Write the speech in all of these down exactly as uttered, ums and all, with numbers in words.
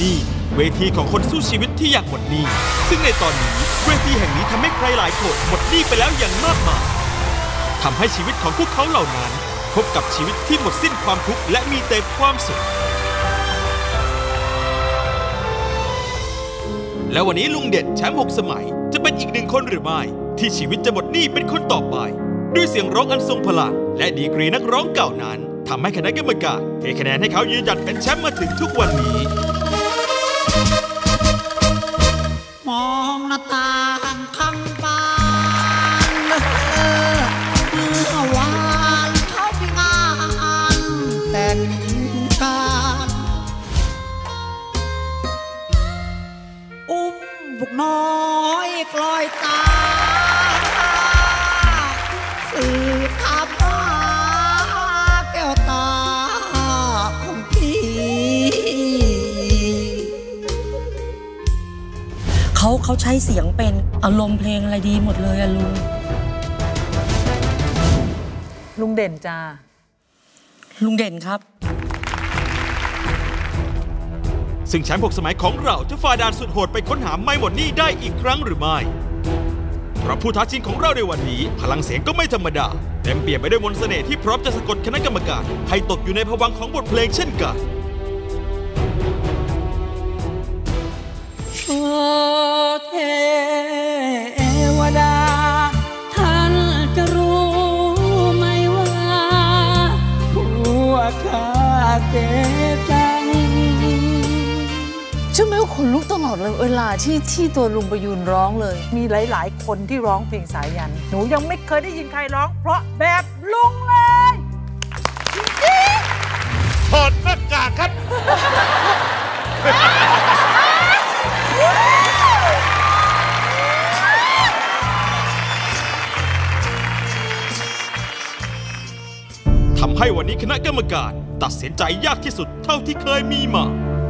หนี้เวทีของคนสู้ชีวิตที่อยากหมดหนี้ซึ่งในตอนนี้เวทีแห่งนี้ทำให้ใครหลายคนหมดหนี้ไปแล้วอย่างมากมายทำให้ชีวิตของพวกเขาเหล่านั้นพบกับชีวิตที่หมดสิ้นความทุกข์และมีแต่ความสุขและวันนี้ลุงเด่นแชมป์หกสมัยจะเป็นอีกหนึ่งคนหรือไม่ที่ชีวิตจะหมดหนี้เป็นคนต่อไปด้วยเสียงร้องอันทรงพลังและดีกรีนักร้องเก่านั้นทำให้คณะกรรมการเทคะแนนให้เขายืนหยัดเป็นแชมป์มาถึงทุกวันนี้มองหน้าต่างข้างบ้านเมื่อวานเขาไปงานแต่งการอุ้มบุกน้อยกลอยตาสื่อถามหาแก้วตาของพี่เขาเขาใช้เสียงเป็นอารมณ์เพลงอะไรดีหมดเลยอะลุงลุงเด่นจ้าลุงเด่นครับซึ่งแชมป์หกสมัยของเราจะฝ่าด่านสุดโหดไปค้นหาไม่หมดหนี้ได้อีกครั้งหรือไม่เพราะผู้ท้าชิงของเราในวันนี้พลังเสียงก็ไม่ธรรมดาเต็มเปี่ยมไปด้วยมนต์เสน่ห์ที่พร้อมจะสะกดคณะกรรมการให้ตกอยู่ในภวังค์ของบทเพลงเช่นกันโอ้เทวดาท่านจะรู้ไหมว่าผัวข้าเจ็บจังใช่ไหมว่าขนลุกตลอดเลยเวลาที่ที่ตัวลุงประยูนร้องเลยมีหลายๆคนที่ร้องเพลงสายันหนูยังไม่เคยได้ยินใครร้องเพราะแบบลุงเลยถอดหน้ากากครับทำให้วันนี้คณะกรรมการตัดสินใจยากที่สุดเท่าที่เคยมีมา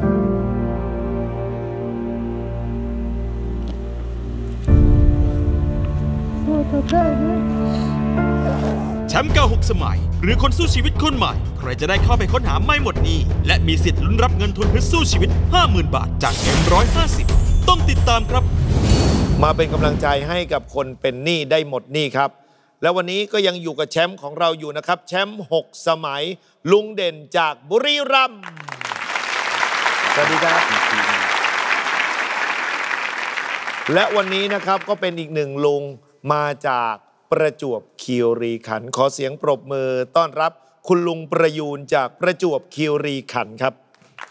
แชมป์เก่าหกสมัยหรือคนสู้ชีวิตคนใหม่ใครจะได้เข้าไปค้นหาไม่หมดหนี้และมีสิทธิ์ลุ้นรับเงินทุนเพื่อสู้ชีวิต ห้าหมื่น บาทจากเอ็มร้อยห้าสิบต้องติดตามครับมาเป็นกำลังใจให้กับคนเป็นหนี้ได้หมดหนี้ครับแล้ววันนี้ก็ยังอยู่กับแชมป์ของเราอยู่นะครับแชมป์หกสมัยลุงเด่นจากบุรีรัมย์สวัสดีครับและวันนี้นะครับก็เป็นอีกหนึ่งลุงมาจากประจวบคีรีขันธ์ขอเสียงปรบมือต้อนรับคุณลุงประยูนจากประจวบคีรีขันธ์ครับ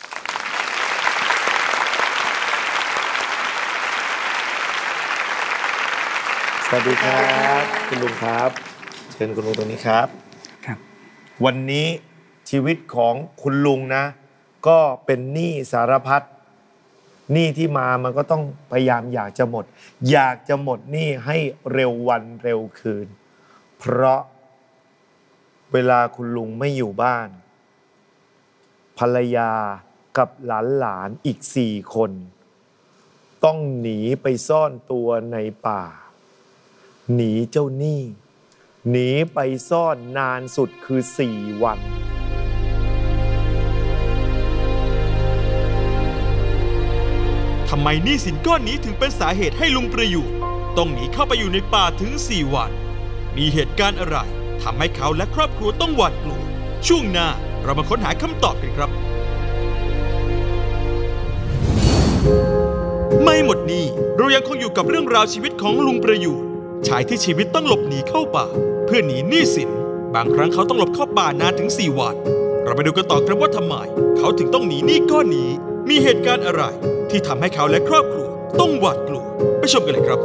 สวัสดีครับคุณลุงครับเชิญคุณลุงตรงนี้ครับครับวันนี้ชีวิตของคุณลุงนะก็เป็นหนี้สารพัดหนี้ที่มามันก็ต้องพยายามอยากจะหมดอยากจะหมดหนี้ให้เร็ววันเร็วคืนเพราะเวลาคุณลุงไม่อยู่บ้านภรรยากับหลานๆอีกสี่คนต้องหนีไปซ่อนตัวในป่าหนีเจ้าหนี้หนีไปซ่อนนานสุดคือสี่วันทำไมหนี้สินก้อนนี้ถึงเป็นสาเหตุให้ลุงประยูนต้องหนีเข้าไปอยู่ในป่าถึงสี่วันมีเหตุการณ์อะไรทำให้เขาและครอบครัวต้องหวาดกลัวช่วงหน้าเรามาค้นหาคำตอบกันครับไม่หมดหนี้เรายังคงอยู่กับเรื่องราวชีวิตของลุงประยูนชายที่ชีวิตต้องหลบหนีเข้าป่าเพื่อหนีหนี้สินบางครั้งเขาต้องหลบเข้าป่านานถึงสี่วันเราไปดูกันต่อครับว่าทำไมเขาถึงต้องหนีหนี้ก้อนนี้มีเหตุการณ์อะไรที่ทำให้เขาและครอบครัวต้องหวาดกลัวไปชมกันเลยครับ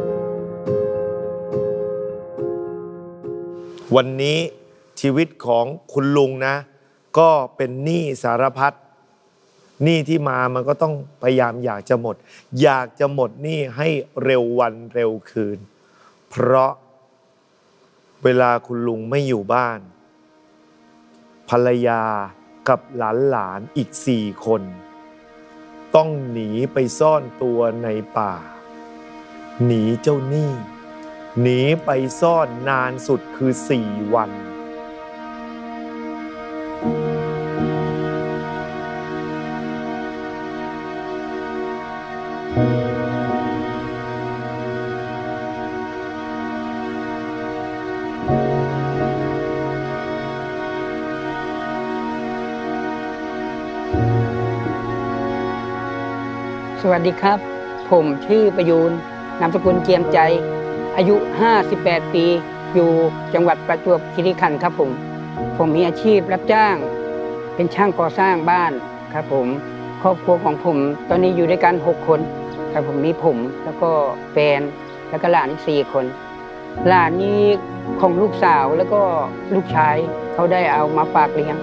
วันนี้ชีวิตของคุณลุงนะก็เป็นหนี้สารพัดหนี้ที่มามันก็ต้องพยายามอยากจะหมดอยากจะหมดหนี้ให้เร็ววันเร็วคืนเพราะเวลาคุณลุงไม่อยู่บ้านภรรยากับหลานๆอีกสี่คนต้องหนีไปซ่อนตัวในป่าหนีเจ้าหนี้หนีไปซ่อนนานสุดคือสี่วันทสวัสดีครับผมชื่อประยูนนามสกุลเจียมใจอายุห้าสิบแปดปีอยู่จังหวัดประจวบคีรีขันธ์ครับผมผมมีอาชีพรับจ้างเป็นช่างก่อสร้างบ้านครับผมครอบครัวของผมตอนนี้อยู่ด้วยกันหกคนครับผมมีผมแล้วก็แฟนแล้วก็หลานอีกสี่คนหลานนี้ของลูกสาวแล้วก็ลูกชายเขาได้เอามาฝากเลี้ยง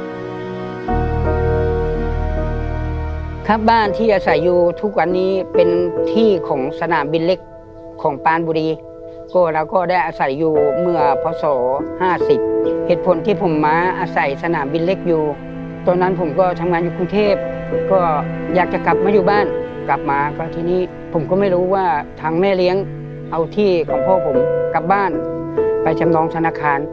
ครับบ้านที่อาศัยอยู่ทุกวันนี้เป็นที่ของสนามบินเล็กของปรานบุรีก็เราก็ได้อาศัยอยู่เมื่อพศห้าสิบเหตุผลที่ผมมาอาศัยสนามบินเล็กอยู่ตอนนั้นผมก็ทำงานอยู่กรุงเทพก็อยากจะกลับมาอยู่บ้านกลับมาก็ทีนี้ผมก็ไม่รู้ว่าทางแม่เลี้ยงเอาที่ของพ่อผมกลับบ้านไปจำนองธนาคาร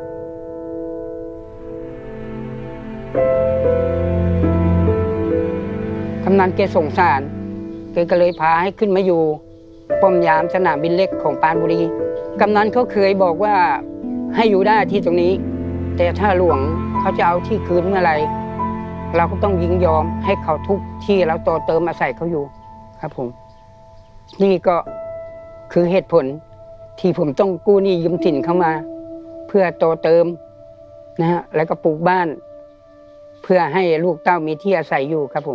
กำนันแกสงสารแกก็เลยพาให้ขึ้นมาอยู่ป้อมยามสนามบินเล็กของปรานบุรีกำนันเขาเคยบอกว่าให้อยู่ได้ที่ตรงนี้แต่ถ้าหลวงเขาจะเอาที่คืนเมื่อไหร่เราก็ต้องยินยอมให้เขาทุกที่แล้วต่อเติมอาศัยเขาอยู่ครับผมนี่ก็คือเหตุผลที่ผมต้องกู้หนี้ยืมสินเข้ามาเพื่อต่อเติมนะฮะแล้วก็ปลูกบ้านเพื่อให้ลูกเต้ามีที่อาศัยอยู่ครับผม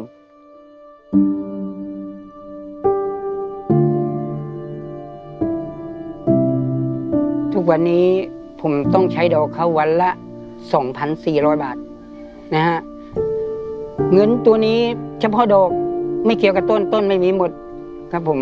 ทุกวันนี้ผมต้องใช้ดอกเขาวันละ สองพันสี่ร้อย บาทนะฮะเงินตัวนี้เฉพาะดอกไม่เกี่ยวกับต้นต้นไม่มีหมดครับผม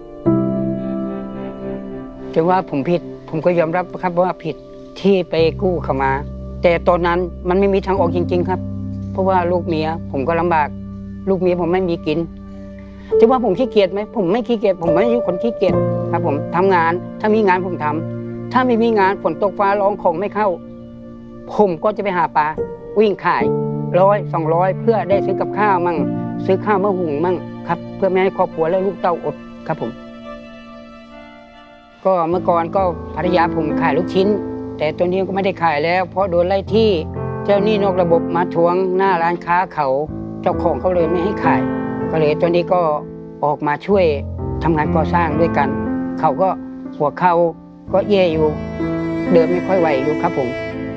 ถึงว่าผมผิดผมก็ยอมรับครับว่าผิดที่ไปกู้เข้ามาแต่ตอนนั้นมันไม่มีทางออกจริงๆครับเพราะว่าลูกเมียผมก็ลำบากลูกเมียผมไม่มีกินจะว่าผมขี้เกียจไหมผมไม่ขี้เกียจผมไม่ใช่คนขี้เกียจครับผมทำงานถ้ามีงานผมทำถ้าไม่มีงานฝนตกฟ้าร้องของไม่เข้าผมก็จะไปหาปลาวิ่งขายร้อยสองร้อยเพื่อได้ซื้อกับข้าวมั่งซื้อข้าวมาหุงมั่งครับเพื่อไม่ให้ครอบครัวและลูกเต้าอดครับผมก็เมื่อก่อนก็ภรรยาผมขายลูกชิ้นแต่ตัวนี้ก็ไม่ได้ขายแล้วเพราะโดนไล่ที่เจ้าหนี้นอกระบบมาทวงหน้าร้านค้าเขาเจ้าของเขาเลยไม่ให้ขายก็เลยตัวนี้ก็ออกมาช่วยทำงานก่อสร้างด้วยกันเขาก็หัวเข่าก็เย่อยู่เดินไม่ค่อยไหวอยู่ครับผม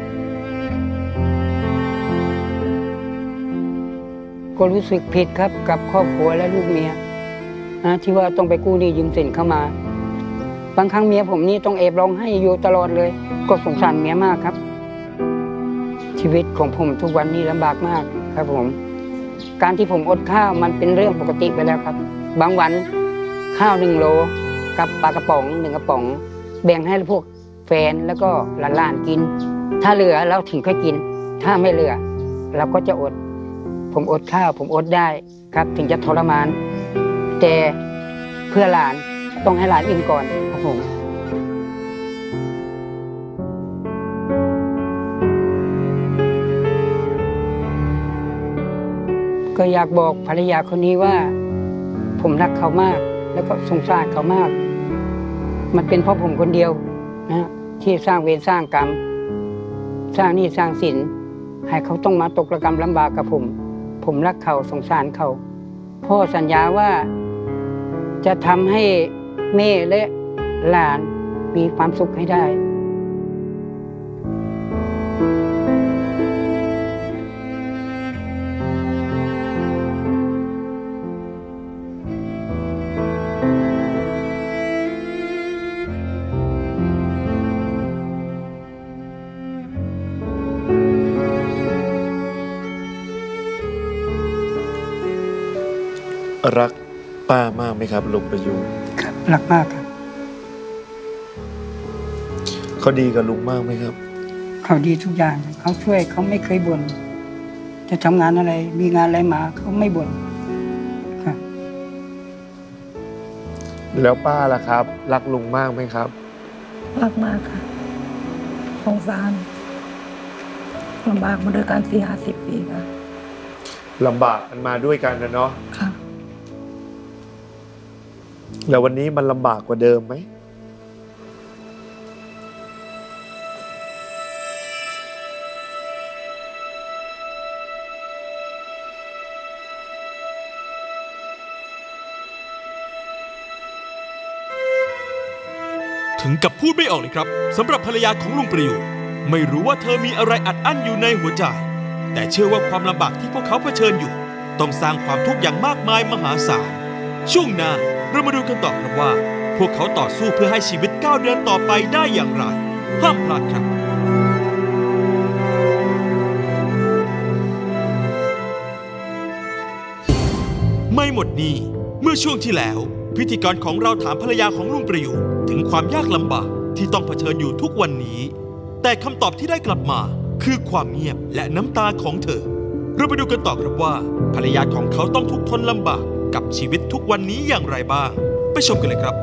ก็รู้สึกผิดครับกับครอบครัวและลูกเมียนะที่ว่าต้องไปกู้หนี้ยืมสินเข้ามาบางครั้งเมียผมนี่ต้องเอบร้องไห้อยู่ตลอดเลยก็สงสารเมียมากครับชีวิตของผมทุกวันนี้ลำบากมากครับผมการที่ผมอดข้าวมันเป็นเรื่องปกติไปแล้วครับบางวันข้าวหนึ่งโลกับปลากระป๋องหนึ่งกระป๋องแบ่งให้พวกแฟนแล้วก็หลานๆกินถ้าเหลือเราถึงค่อยกินถ้าไม่เหลือเราก็จะอดผมอดข้าวผมอดได้ครับถึงจะทรมานแต่เพื่อหลานต้องให้หลานอิ่มก่อนครับผมก็อยากบอกภรรยาคนนี้ว่าผมรักเขามากแล้วก็สงสารเขามากมันเป็นเพราะผมคนเดียวนะที่สร้างเวรสร้างกรรมสร้างหนี้สร้างสินให้เขาต้องมาตกระกำลำบากกับผมผมรักเขาสงสารเขาพ่อสัญญาว่าจะทำให้แม่และหลานมีความสุขให้ได้รักป้ามากไหมครับลุงประยูนครับรักมากครับเขาดีกับลุงมากไหมครับเขาดีทุกอย่างเขาช่วยเขาไม่เคยบ่นจะทำงานอะไรมีงานอะไรมาเขาไม่บ่นครับแล้วป้าล่ะครับรักลุงมากไหมครับรักมากค่ะสงสารลำบากมาด้วยกันสี่ห้าสิบปีค่ะลำบากกันมาด้วยกันนะเนาะค่ะแล้ววันนี้มันลำบากกว่าเดิมไหมถึงกับพูดไม่ออกเลยครับสำหรับภรรยาของลุงประยูรไม่รู้ว่าเธอมีอะไรอัดอั้นอยู่ในหัวใจแต่เชื่อว่าความลำบากที่พวกเขาเผชิญอยู่ต้องสร้างความทุกข์อย่างมากมายมหาศาลช่วงหน้าเรามาดูกันต่อครับว่าพวกเขาต่อสู้เพื่อให้ชีวิตก้าวเดินต่อไปได้อย่างไรห้ามพลาดครับไม่หมดหนี้เมื่อช่วงที่แล้วพิธีกรของเราถามภรรยาของลุงประยูรถึงความยากลำบากที่ต้องเผชิญอยู่ทุกวันนี้แต่คำตอบที่ได้กลับมาคือความเงียบและน้ำตาของเธอเราไปดูกันต่อครับว่าภรรยาของเขาต้องทุกข์ทนลำบากกับชีวิตทุกวันนี้อย่างไรบ้างไปชมกันเลยครับ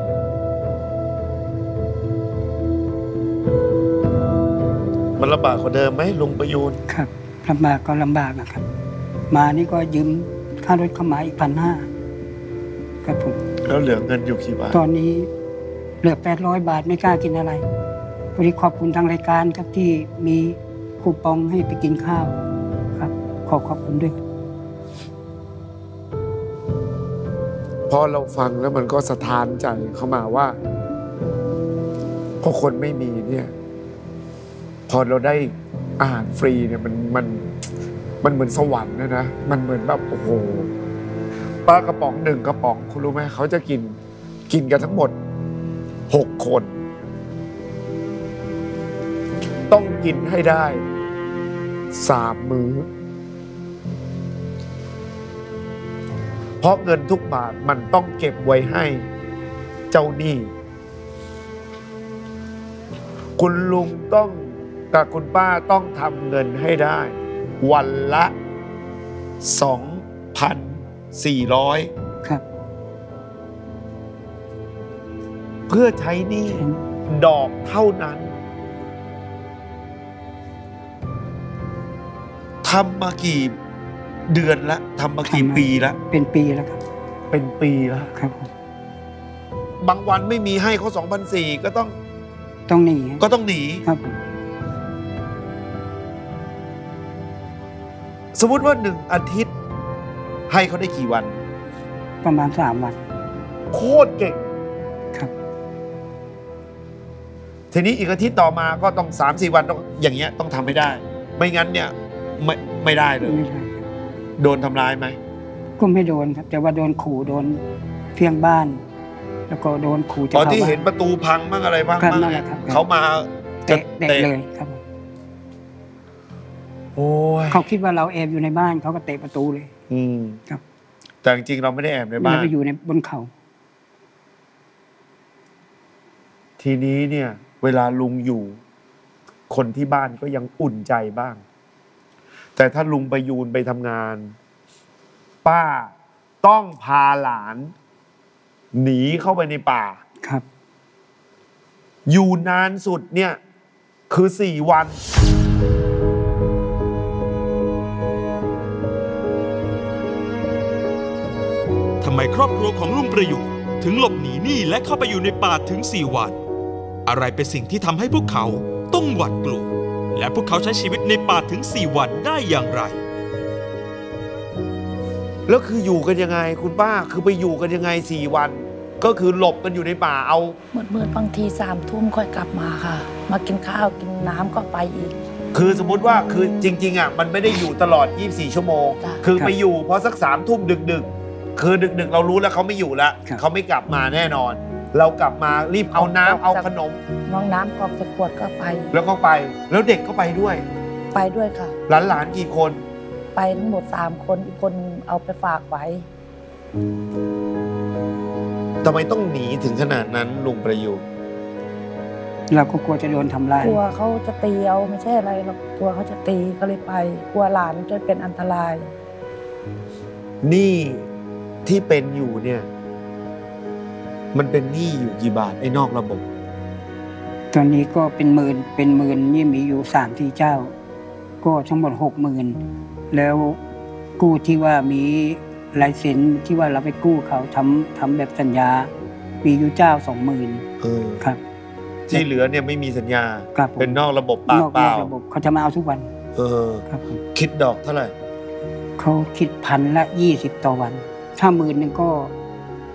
มันลำบากกว่าเดิมไหมลุงประยูรครับลำบากก็ลำบากนะครับมานี่ก็ยืมค่ารถเข้ามาอีกพันห้าครับผมแล้วเหลือเงินอยู่กี่บาทตอนนี้เหลือแปดร้อยบาทไม่กล้ากินอะไรวันนี้ขอบคุณทางรายการครับที่มีคูปองให้ไปกินข้าวครับขอขอบคุณด้วยพอเราฟังแล้วมันก็สะท้านใจเข้ามาว่าพอคนไม่มีเนี่ยพอเราได้อาหารฟรีเนี่ยมันมันมันเหมือนสวรรค์นะนะมันเหมือนแบบโอ้โหปลากระป๋องหนึ่งกระป๋องคุณรู้ไหมเขาจะกินกินกันทั้งหมดหกคนต้องกินให้ได้สามมื้อเพราะเงินทุกบาทมันต้องเก็บไว้ให้เจ้าหนี้คุณลุงต้องกับคุณป้าต้องทำเงินให้ได้วันละ สองพันสี่ร้อยครับเพื่อใช้หนี้ดอกเท่านั้นทำมากี่เดือนละทำมากี่ปีละเป็นปีแล้วครับเป็นปีแล้วครับผมบางวันไม่มีให้เขา สองพันสี่ร้อย ก็ต้องต้องหนีก็ต้องหนีครับสมมุติว่าหนึ่งอาทิตย์ให้เขาได้กี่วันประมาณสามวันโคตรเก่งครับทีนี้อีกอาทิตย์ต่อมาก็ต้อง สามสี่ วันต้องอย่างเงี้ยต้องทำให้ได้ไม่งั้นเนี่ยไม่ไม่ได้เลยโดนทำร้ายไหมก็ไม่โดนครับแต่ว่าโดนขู่โดนเพียงบ้านแล้วก็โดนขู่จะตอนที่เห็นประตูพังบ้างอะไรบ้างเขามาเตะเตะเลยครับโอ้ยเขาคิดว่าเราแอบอยู่ในบ้านเขาก็เตะประตูเลยอืมครับแต่จริงๆเราไม่ได้แอบในบ้านเราไปอยู่ในบนเขาทีนี้เนี่ยเวลาลุงอยู่คนที่บ้านก็ยังอุ่นใจบ้างแต่ถ้าลุงประยูรไปทำงานป้าต้องพาหลานหนีเข้าไปในป่าครับอยู่นานสุดเนี่ยคือสี่วันทำไมครอบครัวของลุงประยูรถึงหลบหนีหนี้และเข้าไปอยู่ในป่าถึงสี่วันอะไรเป็นสิ่งที่ทำให้พวกเขาต้องหวาดกลัวและพวกเขาใช้ชีวิตในป่าถึงสี่วันได้อย่างไรแล้วคืออยู่กันยังไงคุณป้าคือไปอยู่กันยังไงสี่วันก็คือหลบกันอยู่ในป่าเอามืดๆบางทีสามทุ่มค่อยกลับมาค่ะมากินข้าวกินน้ำก็ไปอีกคือสมมุติว่าคือจริงๆอ่ะมันไม่ได้อยู่ตลอดยี่สิบสี่ชั่วโมงคือไปอยู่พอสักสามทุ่มดึกๆคือดึกๆเรารู้แล้วเขาไม่อยู่แล้วเขาไม่กลับมาแน่นอนเรากลับมารีบเอาน้ำเอาขนมน้องน้ำกรอกใส่ขวดก็ไปแล้วก็ไปแล้วเด็กก็ไปด้วยไปด้วยค่ะหลานๆกี่คนไปทั้งหมดสามคนอีกคนเอาไปฝากไว้ทำไมต้องหนีถึงขนาดนั้นลุงประยูรเราก็กลัวจะโดนทำร้ายกลัวเขาจะตีเอาไม่ใช่อะไรหรอกกลัวเขาจะตีก็เลยไปกลัวหลานจะเป็นอันตรายนี่ที่เป็นอยู่เนี่ยมันเป็นหนี้อยู่กี่บาทไอ้นอกระบบตอนนี้ก็เป็นหมื่นเป็นหมื่นนี่มีอยู่สามที่เจ้าก็ทั้งหมดหกหมื่นแล้วกู้ที่ว่ามีลายเซ็นที่ว่าเราไปกู้เขาทำทำแบบสัญญามีอยู่เจ้าสองหมื่นเออครับที่เหลือเนี่ยไม่มีสัญญาเป็นนอกระบบปากเปล่าระบบเขาจะมาเอาทุกวันเออครับคิดดอกเท่าไหร่เขาคิดพันละยี่สิบต่อวันถ้าหมื่นหนึ่งก็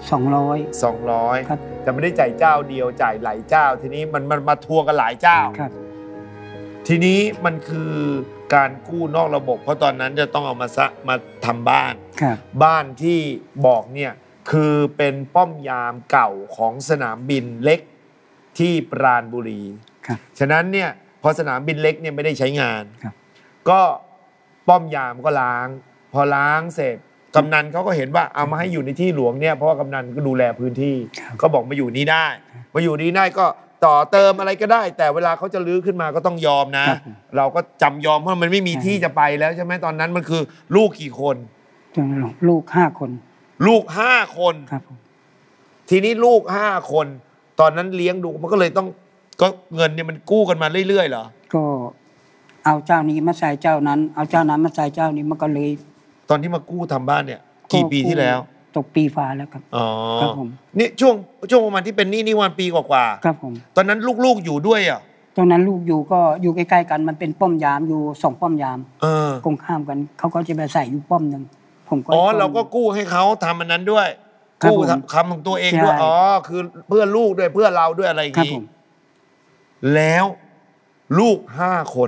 สองร้อยสองร้อยครับแต่ไม่ได้จ่ายเจ้าเดียวจ่ายหลายเจ้า ทีนี้มันมันมาทวงกันหลายเจ้าครับทีนี้มันคือการกู้นอกระบบ เพราะตอนนั้นจะต้องเอามาซะมาทำบ้านครับบ้านที่บอกเนี่ยคือเป็นป้อมยามเก่าของสนามบินเล็กที่ปราณบุรีครับฉะนั้นเนี่ยพอสนามบินเล็กเนี่ยไม่ได้ใช้งานครับก็ป้อมยามก็ล้าง พอล้างเสร็จกำนันเขาก็เห็นว่าเอามาให้อยู่ในที่หลวงเนี่ยเพราะว่ากำนันก็ดูแลพื้นที่ครับก็บอกมาอยู่นี่ได้ มาอยู่นี่ได้ก็ต่อเติมอะไรก็ได้ แต่เวลาเขาจะลื้อขึ้นมาก็ต้องยอมนะครับเราก็จำยอมเพราะมันไม่มีที่จะไปแล้วใช่ไหมตอนนั้นมันคือลูกกี่คนจนลูกห้าคนลูกห้าคนครับผมทีนี้ลูกห้าคน ตอนนั้นเลี้ยงดูมันก็เลยต้องก็เงินเนี่ยมันกู้กันมาเรื่อยๆเหรอก็เอาเจ้านี้มาใส่เจ้านั้น เอาเจ้านั้นมาใส่เจ้านี้มันก็เลยตอนที่มากู้ทำบ้านเนี่ย กี่ปีที่แล้วตกปีฟ้าแล้วครับอ๋อครับผมนี่ช่วงช่วงประมาณที่เป็นหนี้นี่วันปีกว่าครับผมๆตอนนั้นลูกๆอยู่ด้วยอ่ะตอนนั้นลูกอยู่ก็อยู่ใกล้ๆกันมันเป็นป้อมยามอยู่สองป้อมยามเออตรงข้ามกันเขาก็จะไปใส่อยู่ป้อมหนึ่งผมก็อ๋อป้มเราก็กู้ให้เขาทำอันนั้นด้วยครับกู้ผมทำคำของตัวเองด้วยใช่อ๋อคือเพื่อลูกด้วยเพื่อเราด้วยอะไรอย่างครับงี้ผมแล้วลูกห้าคน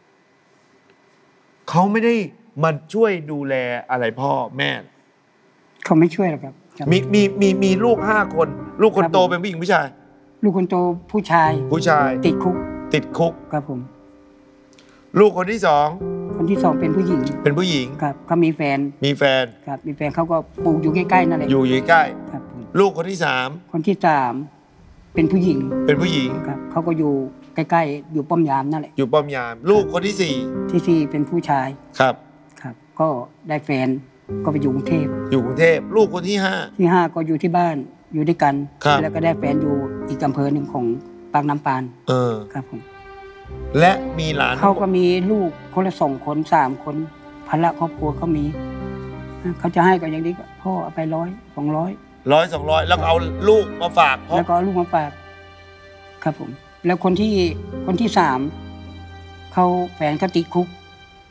เขาไม่ได้มาช่วยดูแลอะไรพ่อแม่เขาไม่ช่วยหรอกครับครับมีมีมีมีลูกห้าคน ลูกคนครับโตผมเป็นผู้หญิงผู้ชายลูกคนโตผู้ชายผู้ชายติดคุกติดคุกครับผมลูกคนที่สองคนที่สองเป็นผู้หญิงเป็นผู้หญิงครับเขามีแฟนมีแฟนครับมีแฟนเขาก็ปลูกอยู่ใกล้ๆนั่นแหละอยู่อยู่ใกล้ครับผมลูกคนที่สามคนที่สามเป็นผู้หญิงเป็นผู้หญิงครับเขาก็อยู่ใกล้ๆอยู่ป้อมยามนั่นแหละอยู่ป้อมยาม ลูกคนที่สี่ที่สี่เป็นผู้ชายครับครับ ก็ได้แฟนก็ไปอยู่กรุงเทพอยู่กรุงเทพลูกคนที่ห้าที่ห้าก็อยู่ที่บ้านอยู่ด้วยกันครับแล้วก็ได้แฟนอยู่อีกอำเภอหนึ่งของปากน้ำปานเออครับผมและมีหลานเขาก็มีลูกคนละสองคนสามคนภาระครอบครัวเขามีเขาจะให้ก็อย่างนี้ก็พ่อเอาไปร้อยสองร้อยร้อยสองร้อยแล้วก็เอาลูกมาฝากเพราะแล้วก็เอาลูกมาฝากครับผม แล้วคนที่คนที่สามเขาแฟนเขาติดคุก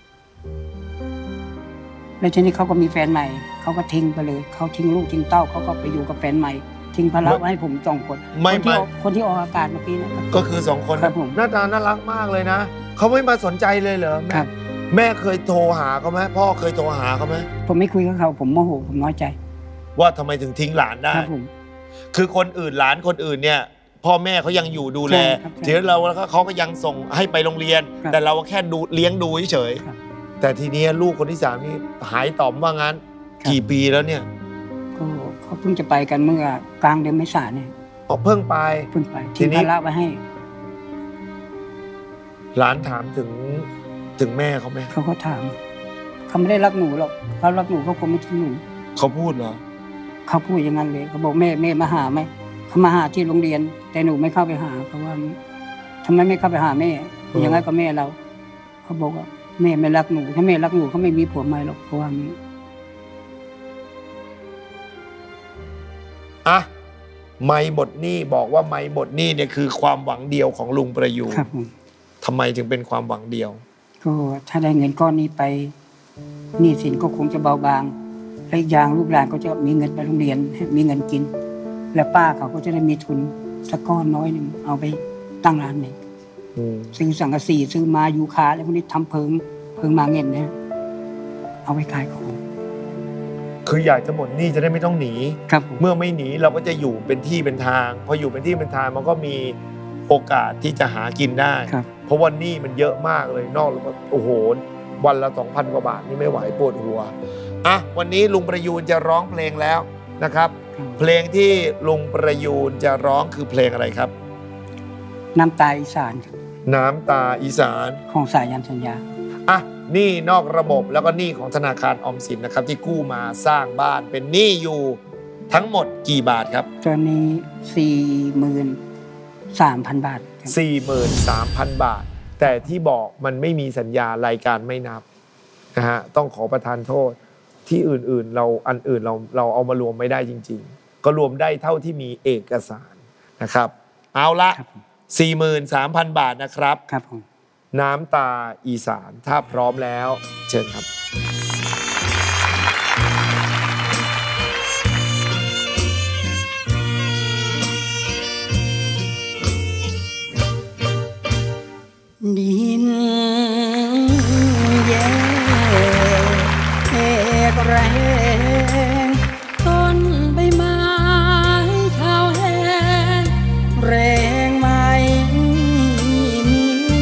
แล้วทีนี้เขาก็มีแฟนใหม่เขาก็ทิ้งไปเลยเขาทิ้งลูกทิ้งเต้าเขาก็ไปอยู่กับแฟนใหม่ ทิ้งภาระไว้ให้ผมสองคนไม่คนที่ไม่ออกคนที่ออกอากาศเมื่อกี้นะครับก็คือสองคนครับผมหน้าตาน่ารักมากเลยนะเขาไม่มาสนใจเลยเหรอคแม่รับแม่เคยโทรหาเขาไหมพ่อเคยโทรหาเขาไหมผมไม่คุยกับเขาผมโมโหผมน้อยใจว่าทำไมถึงทิ้งหลานได้ครับผมคือคนอื่นหลานคนอื่นเนี่ยพ่อแม่เขายังอยู่ดูแลใช่ครับใช่ทีนี้เราแล้วก็เขาก็ยังส่งให้ไปโรงเรียนครับแต่เราก็แค่ดูเลี้ยงดูเฉยครับๆแต่ทีนี้ลูกคนที่สามนี่หายต่อมว่างั้นครับกี่ปีแล้วเนี่ยก็เขาเพิ่งจะไปกันเมื่อกลางเดือนเมษายนเนี่ยอ๋อเพิ่งไปเพิ่งไปทีทิ้งนี้ภาระไว้ให้หลานถามถึงถึงแม่เขาไหมเขาก็ถามเขาไม่ได้รักหนูหรอกเขารักหนูเขาคงไม่ทิ้งหนูเขาพูดเหรอเขาพูดอย่างนั้นเลยเขาบอกแม่แม่มาหาไหมเขามาหาที่โรงเรียน แต่หนูไม่เข้าไปหาเขาว่างี้ทำไมไม่เข้าไปหาแม่เออยังไงก็แม่เราเขาบอกว่าแม่ไม่รักหนูถ้าแม่รักหนูเขาไม่มีผัวใหม่หรอกเขาว่างี้อ่ะไม่หมดหนี้บอกว่าไม่หมดหนี้เนี่ยคือความหวังเดียวของลุงประยูนครับผมทำไมถึงเป็นความหวังเดียวก็ถ้าได้เงินก้อนนี้ไปหนี้สินก็คงจะเบาบางและอีกอย่างลูกหลานก็จะมีเงินไปโรงเรียนมีเงินกิน และป้าเขาก็จะได้มีทุนสักก้อนน้อยหนึ่งเอาไปตั้งร้านเองอืมซื้อสังกะสีซื้อมายูคาแล้วพวกนี้ทำเพิงเพิงมาเงินนะเอาไปขายของคืออยากจะหมดหนี้จะได้ไม่ต้องหนีครับผมเมื่อไม่หนีเราก็จะอยู่เป็นที่เป็นทาง พออยู่เป็นที่เป็นทางมันก็มีโอกาสที่จะหากินได้ครับเพราะวันนี้มันเยอะมากเลยนอกแล้วก็โอ้โหวันละสองพันกว่าบาทนี่ไม่ไหวปวดหัวอ่ะวันนี้ลุงประยูนจะร้องเพลงแล้วนะครับ เพลงที่ลุงประยูนจะร้องคือเพลงอะไรครับน้ำตาอีสานครับน้ำตาอีสานของสายันสัญญาอ่ะหนี้นอกระบบแล้วก็หนี้ของธนาคารออมสินนะครับที่กู้มาสร้างบ้านเป็นหนี้อยู่ทั้งหมดกี่บาทครับตอนนี้สี่หมื่นสามพันบาทครับสี่หมื่นสามพัน บาท แต่ที่บอกมันไม่มีสัญญารายการไม่นับนะฮะต้องขอประทานโทษที่อื่นๆเราอันอื่นเราเราเอามารวมไม่ได้จริงๆ ก็รวมได้เท่าที่มีเอกสารนะครับเอาละครับผมสี่หมื่นสามพัน บาทนะครับครับผมน้ำตาอีสานถ้าพร้อมแล้วเชิญครับนกแรงต้นใบไม้เท้าแห้งแรงไม่มี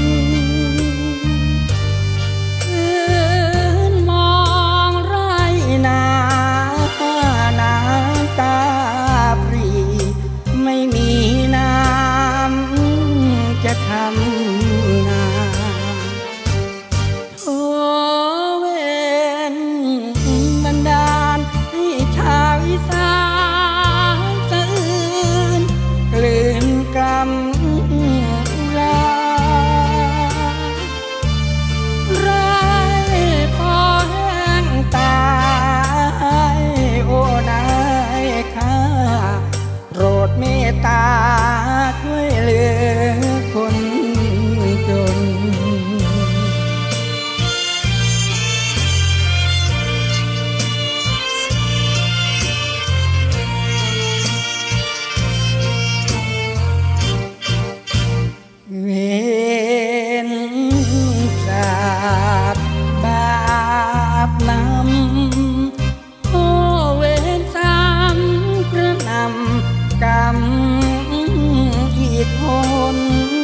คืนมองไรนาน้ำตาปรีไม่มีน้ำจะทำนาโอ้เวนบันดาลให้ชาวอีสานสะอื้นกลืนกล่ำลาไรพอแห้งตายโอ้นายข้าโปรดเมตตาช่วยเหลือคนจนเวนสาบบาปนำโอ้เวนซ้ำกระนำกรรมอีกคน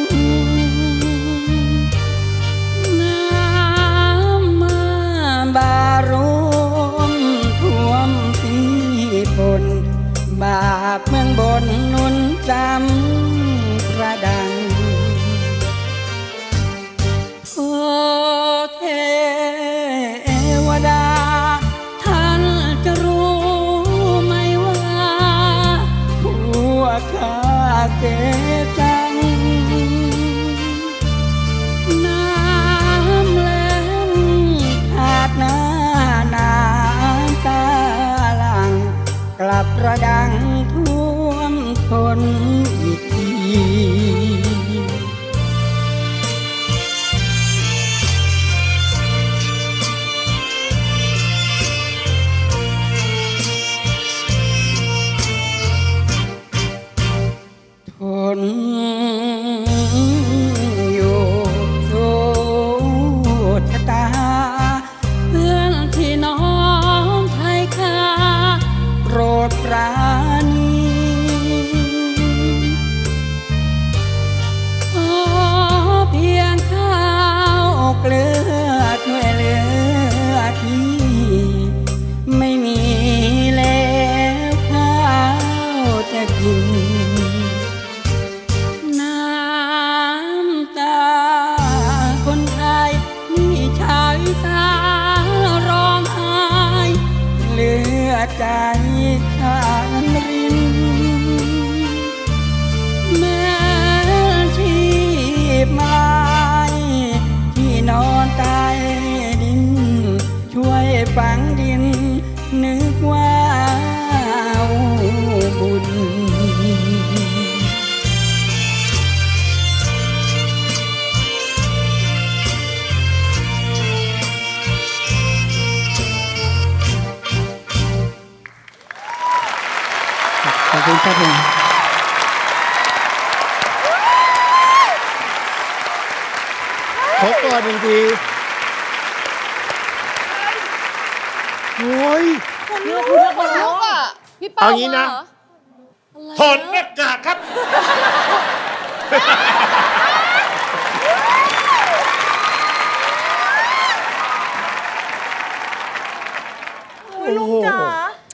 น้ำมาบารมท่วมที่บนบาปเมืองบนนุนจำกระดังโอ้เทวดาท่านจะรู้ไหมว่าพวกข้าเกจังน้ำแล้งขาดหน้าน้ำตาหลังกลับระดังท่วมทนอีกทีทนอยู่สู้ชะตาเพื่อนที่น้องไทยค่าโปรดปราณีขอเพียงข้าวเกลือช่วยเหลือที่ไม่มีแล้วข้าวจะกินน้ำตาคนไทยนี่ชาวอีสานร้องไห้เหลือใจข้านรินแม้ชีพไม้ที่นอนใต้ดินช่วยฝังดินนึกว่าบุญขอบคุณครับผมขอกอดหนึ่งทีโอ้ยคนลุกคนลุกอ่ะพี่เป้าเอางี้นะมาเหรอถอดหน้ากากครับโอ้ยลุงจ๋า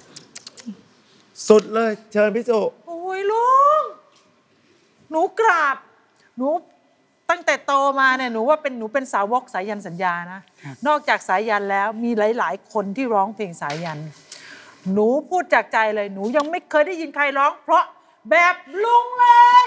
สุดเลย เชิญพี่สุโอ้ยลุงหนูกราบหนูตั้งแต่โตมาเนี่ยหนูว่าเป็นหนูเป็นสาวกสายันสัญญานะนอกจากสายันแล้วมีหลาย ๆ คนที่ร้องเพลงสายันหนูพูดจากใจเลยหนูยังไม่เคยได้ยินใครร้อง เพราะแบบลุงเลย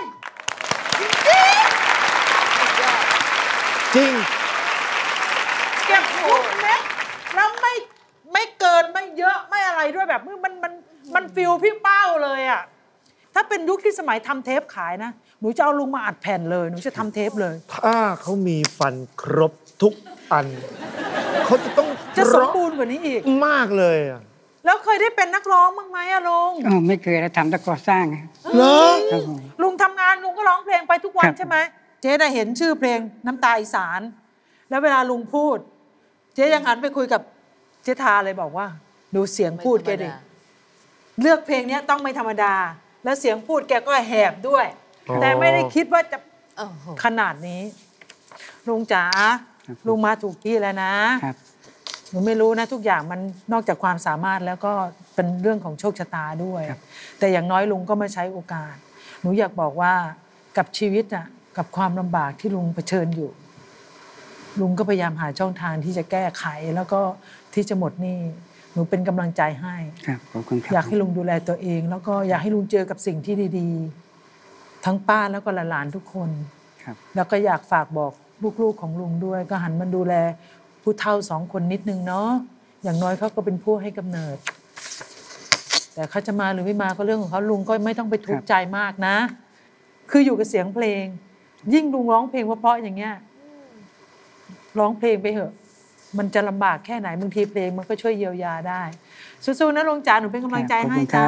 จริงจริงเก็บทุกเม็ดแล้วไม่ไม่เกินไม่เยอะไม่อะไรด้วยแบบมันมันมันฟิลพี่เป้าเลยอ่ะถ้าเป็นยุคที่สมัยทำเทปขายนะหนูจะเอาลุงมาอัดแผ่นเลยหนูจะทำเทปเลยถ้าเขามีฟันครบทุกอัน เขาจะต้องจะสมบูรณ์กว่านี้อีกมากเลยอะแล้วเคยได้เป็นนักร้องบ้างไหมอะลุงอ๋อไม่เคยแล้วทำแต่ก่อสร้างครับเหรอครับผมลุงทำงานลุงก็ร้องเพลงไปทุกวัคน รับใช่ไหมเจ๊น่ะเห็นชื่อเพลงน้ำตาอีสาน แล้วเวลาลุงพูด เจ๊ยังหันไปคุยกับเจ๊ทาเลยบอกว่าดูเสียงพูดแกดิเลือกเพลงนี้ต้องไม่ธรรมดาแล้วเสียงพูดแกก็แหบด้วยแต่ไม่ได้คิดว่าจะขนาดนี้ลุงจ๋าลุงมาถูกที่แล้วนะหนูไม่รู้นะทุกอย่างมันนอกจากความสามารถแล้วก็เป็นเรื่องของโชคชะตาด้วยแต่อย่างน้อยลุงก็มาใช้โอกาสหนูอยากบอกว่ากับชีวิตอ่ะกับความลำบากที่ลุงเผชิญอยู่ลุงก็พยายามหาช่องทางที่จะแก้ไขแล้วก็ที่จะหมดหนี้หนูเป็นกำลังใจให้อยากให้ลุงดูแลตัวเองแล้วก็อยากให้ลุงเจอกับสิ่งที่ดีๆทั้งป้าแล้วก็หลานๆทุกคนแล้วก็อยากฝากบอกลูกๆของลุงด้วยก็หันมาดูแลผู้เฒ่าสองคนนิดนึงเนาะอย่างน้อยเขาก็เป็นผู้ให้กำเนิดแต่เขาจะมาหรือไม่มาก็เรื่องของเขาลุงก็ไม่ต้องไปทุกข์ใจมากนะคืออยู่กับเสียงเพลงยิ่งลุงร้องเพลงเพราะๆอย่างเงี้ยร้องเพลงไปเถอะมันจะลำบากแค่ไหนบางทีเพลงมันก็ช่วยเยียวยาได้สู้ๆนะลุงจ๋าหนูเป็นกำลังใจให้ค่ะ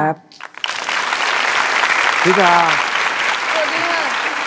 พี่ดาสวัสดีค่ะ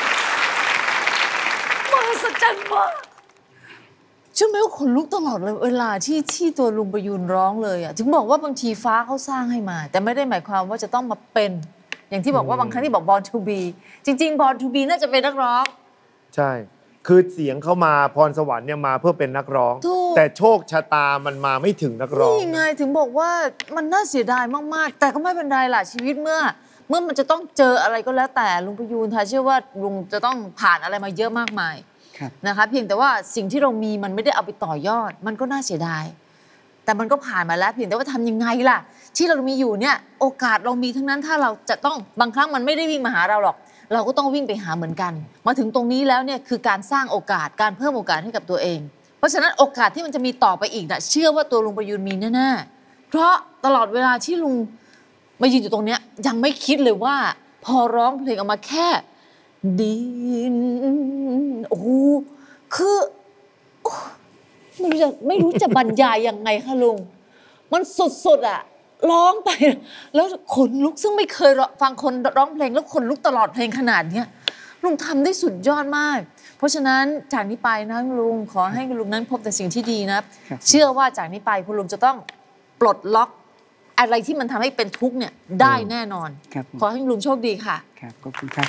มหัศจรรย์มากเชื่อไหมว่าขนลุกตลอดเลยเวลาที่ที่ตัวลุงประยูนร้องเลยอ่ะถึงบอกว่าบางทีฟ้าเขาสร้างให้มาแต่ไม่ได้หมายความว่าจะต้องมาเป็นอย่างที่บอกว่าบางครั้งที่บอก born to be จริงๆ born to be น่าจะเป็นนักร้องใช่คือเสียงเข้ามาพรสวรรค์เนี่ยมาเพื่อเป็นนักร้องแต่โชคชะตามันมาไม่ถึงนักร้องนี่ไงถึงบอกว่ามันน่าเสียดายมากๆแต่ก็ไม่เป็นไรล่ะชีวิตเมื่อเมื่อมันจะต้องเจออะไรก็แล้วแต่ลุงประยูนทาเชื่อว่าลุงจะต้องผ่านอะไรมาเยอะมากมายนะคะเพียงแต่ว่าสิ่งที่เรามีมันไม่ได้เอาไปต่อยอดมันก็น่าเสียดายแต่มันก็ผ่านมาแล้วเพียงแต่ว่าทำยังไงล่ะที่เรามีอยู่เนี่ยโอกาสเรามีทั้งนั้นถ้าเราจะต้องบางครั้งมันไม่ได้วิ่งมาหาเราหรอกเราก็ต้องวิ่งไปหาเหมือนกันมาถึงตรงนี้แล้วเนี่ยคือการสร้างโอกาสการเพิ่มโอกาสให้กับตัวเองเพราะฉะนั้นโอกาสที่มันจะมีต่อไปอีกน่ะเชื่อว่าตัวลุงประยูนมีแน่ๆเพราะตลอดเวลาที่ลุงมายืนอยู่ตรงเนี้ยยังไม่คิดเลยว่าพอร้องเพลงออกมาแค่ดินโอ้คือไม่รู้จะไม่รู้จะบรรยายยังไงคะลุงมันสุดๆอ่ะร้องไปแล้วขนลุกซึ่งไม่เคยฟังคนร้องเพลงแล้วขนลุกตลอดเพลงขนาดนี้ลุงทำได้สุดยอดมากเพราะฉะนั้นจากนี้ไปนะลุงขอให้ลุงนั้นพบแต่สิ่งที่ดีนะเชื่อว่าจากนี้ไปคุณลุงจะต้องปลดล็อกอะไรที่มันทำให้เป็นทุกข์เนี่ยได้แน่นอนขอให้ลุงโชคดีค่ะครับขอบคุณครับ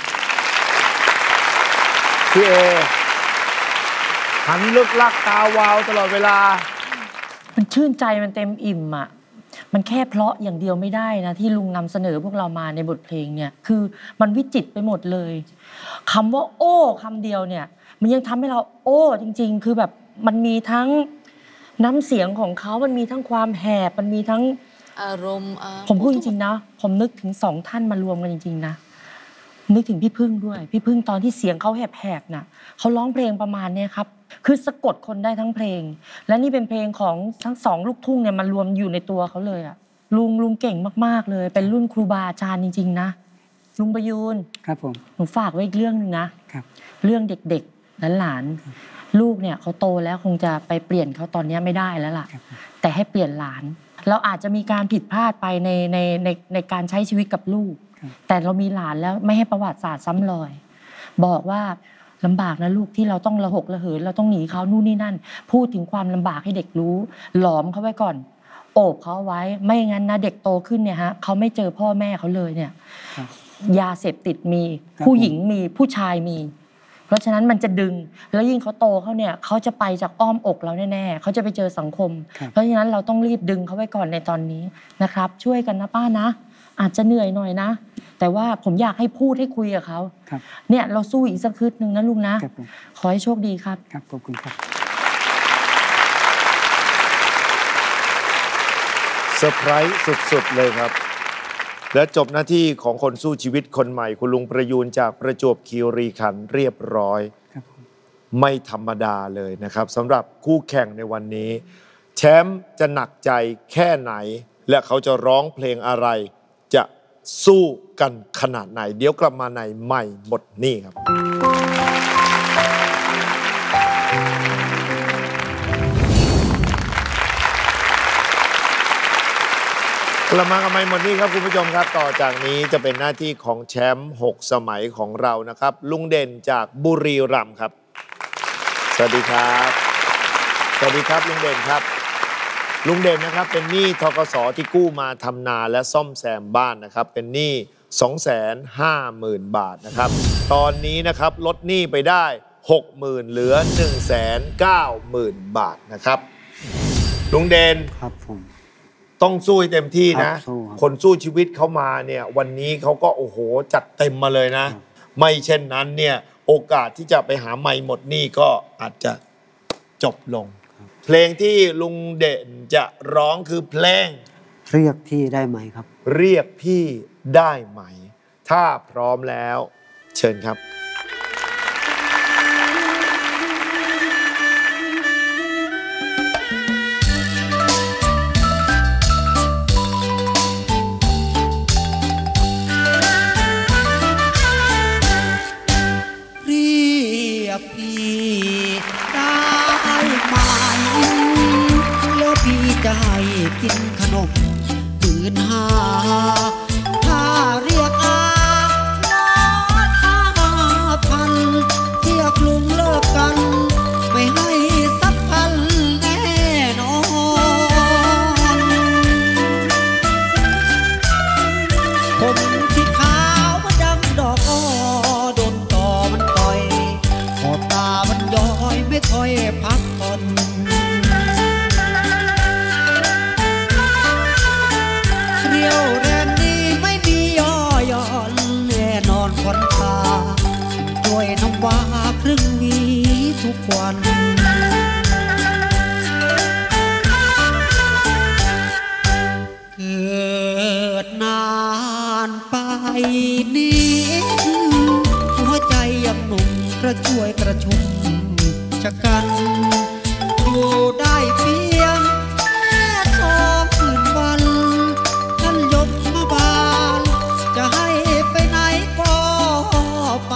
พี่เอหันลึกลักตาวาวตลอดเวลามันชื่นใจมันเต็มอิ่มอ่ะมันแค่เพราะอย่างเดียวไม่ได้นะที่ลุงนำเสนอพวกเรามาในบทเพลงเนี่ยคือมันวิจิตรไปหมดเลยคำว่าโอ้คำเดียวเนี่ยมันยังทำให้เราโอ้จริงๆคือแบบมันมีทั้งน้ำเสียงของเขามันมีทั้งความแหบมันมีทั้งอารมณ์ผมพูดจริงๆนะผมนึกถึงสองท่านมารวมกันจริงๆนะนึกถึงพี่พึ่งด้วยพี่พึ่งตอนที่เสียงเขาแหบๆน่ะเขาร้องเพลงประมาณนี้ครับคือสะกดคนได้ทั้งเพลงและนี่เป็นเพลงของทั้งสองลูกทุ่งเนี่ยมันรวมอยู่ในตัวเขาเลยอะลุงลุงเก่งมากๆเลยเป็นรุ่นครูบาอาจารย์จริงๆนะลุงประยูนครับผมหนูฝากไว้อีกเรื่องนึงนะครับเรื่องเด็กๆหลานๆลูกเนี่ยเขาโตแล้วคงจะไปเปลี่ยนเขาตอนนี้ไม่ได้แล้วล่ะแต่ให้เปลี่ยนหลานเราอาจจะมีการผิดพลาดไปในในในในการใช้ชีวิตกับลูกแต่เรามีหลานแล้วไม่ให้ประวัติศาสตร์ซ้ำรอยบอกว่าลำบากนะลูกที่เราต้องระหกระเหินเราต้องหนีเขานู่นนี่นั่นพูดถึงความลำบากให้เด็กรู้หลอมเขาไว้ก่อนโอบเขาไว้ไม่งั้นนะเด็กโตขึ้นเนี่ยฮะเขาไม่เจอพ่อแม่เขาเลยเนี่ยยาเสพติดมีผู้หญิงมีผู้ชายมีเพราะฉะนั้นมันจะดึงแล้วยิ่งเขาโตเขาเนี่ยเขาจะไปจากอ้อมอกเราแน่ๆเขาจะไปเจอสังคมเพราะฉะนั้นเราต้องรีบดึงเขาไว้ก่อนในตอนนี้นะครับช่วยกันนะป้านะอาจจะเหนื่อยหน่อยนะแต่ว่าผมอยากให้พูดให้คุยกับเขาเนี่ยเราสู้อีกสักคืนหนึ่งนะลุงนะขอให้โชคดีครับครับขอบคุณครับเซอร์ไพรส์สุดๆเลยครับและจบหน้าที่ของคนสู้ชีวิตคนใหม่คุณลุงประยูนจากประจวบคีรีขันธ์เรียบร้อยไม่ธรรมดาเลยนะครับสำหรับคู่แข่งในวันนี้แชมป์จะหนักใจแค่ไหนและเขาจะร้องเพลงอะไรจะสู้กันขนาดไหนเดี๋ยวกลับมาในใหม่หมดหนี้ครับกลับมากับใหม่หมดหนี้ครับคุณผู้ชมครับต่อจากนี้จะเป็นหน้าที่ของแชมป์หกสมัยของเรานะครับลุงเด่นจากบุรีรัมย์ครับสวัสดีครับสวัสดีครับลุงเด่นครับลุงเด่นนะครับเป็นหนี้ธกสที่กู้มาทำนาและซ่อมแซมบ้านนะครับเป็นหนี้ สองแสนห้าหมื่น บาทนะครับตอนนี้นะครับลดหนี้ไปได้ หกหมื่น เหลือ หนึ่งแสนเก้าหมื่น บาทนะครับลุงเด่นครับผมต้องสู้ให้เต็มที่นะคนสู้ชีวิตเขามาเนี่ยวันนี้เขาก็โอ้โหจัดเต็มมาเลยนะไม่เช่นนั้นเนี่ยโอกาสที่จะไปหาไมค์หมดหนี้ก็อาจจะจบลงเพลงที่ลุงเด่นจะร้องคือเพลงเรียกพี่ได้ไหมครับเรียกพี่ได้ไหมถ้าพร้อมแล้วเชิญครับเรียกพี่ได้ไหมแล้วพี่จะให้กินขนมหมื่นห้าถ้าเรียกอาน้อยห้าพันเรียกลุงเลิกกันไม่ให้สักพันแน่นอนผมที่ขาวมันดังดอกอ้อโดนต่อมันต่อยขอบตามันย้อยไม่ค่อยพักผ่อนเรียวแรงนี้ไม่มีย่อหย่อนแน่นอนคนตาด้วยน้ำว้าครึ่งนี้ทุกวันเกิดนานไปนี้หัวใจยังหนุ่มกระช่วยกระชุ่มชะกันอยู่ได้เพียงแค่สองหมื่นวันท่านยกมาบานจะให้ไปไหนก็ไป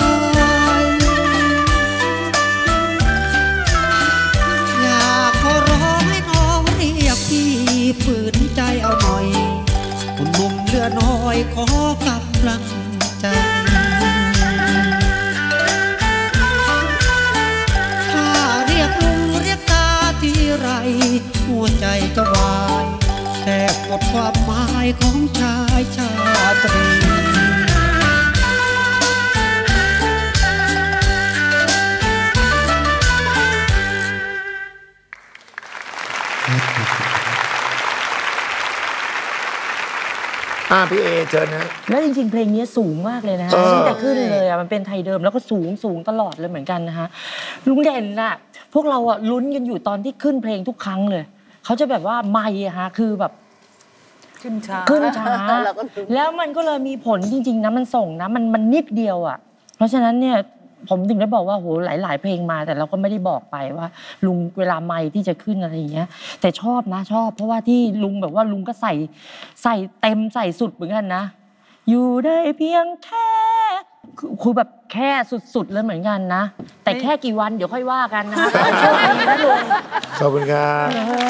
อยากขอร้องให้น้องเรียกพี่ฝืนใจเอาหน่อยคุณหนุ่มเหลือน้อยขอกำลังใจถ้าเรียกลุงเรียกตาทีไรหัวใจจะวายแทบหมดความหมายของชายชาตรีอ่าพี่เอเชิญนะแล้วจริงๆเพลงนี้สูงมากเลยนะฮะตั้งแต่ขึ้นเลยอ่ะมันเป็นไทยเดิมแล้วก็สูงสูงตลอดเลยเหมือนกันนะฮะลุงเด่นน่ะพวกเราอ่ะลุ้นกันอยู่ตอนที่ขึ้นเพลงทุกครั้งเลยเขาจะแบบว่าไมค์อะฮะคือแบบขึ้นช้าขึ้นช้าแล้วมันก็เลยมีผลจริงๆนะมันส่งนะมันมันนิดเดียวอ่ะเพราะฉะนั้นเนี่ยผมถึงได้บอกว่าโหหลายๆเพลงมาแต่เราก็ไม่ได้บอกไปว่าลุงเวลาไมค์ที่จะขึ้นอะไรอย่างเงี้ยแต่ชอบนะชอบเพราะว่าที่ลุงแบบว่าลุงก็ใส่ใส่เต็มใส่สุดเหมือนกันนะอยู่ได้เพียงแค่คือแบบแค่สุดๆเลยเหมือนกันนะแต่แค่กี่วันเดี๋ยวค่อยว่ากันนะโชคดีนะลุงขอบคุณครับ